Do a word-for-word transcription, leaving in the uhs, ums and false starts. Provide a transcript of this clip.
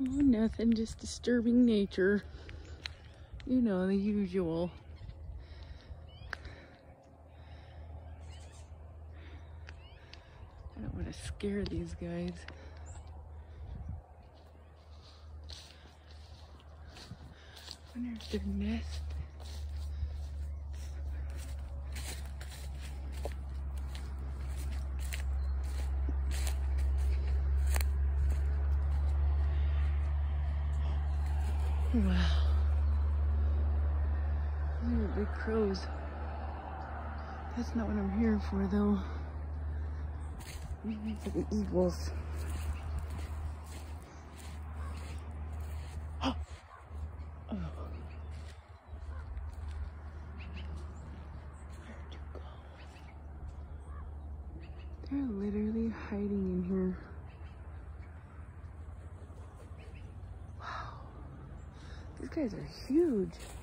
Oh, nothing, just disturbing nature. You know, the usual. I don't want to scare these guys. I wonder if their nest. Wow. These are big crows. That's not what I'm here for, though. Maybe for the eagles. Oh. Oh. Where'd you go? They're literally hiding in here. Wow. These guys are huge.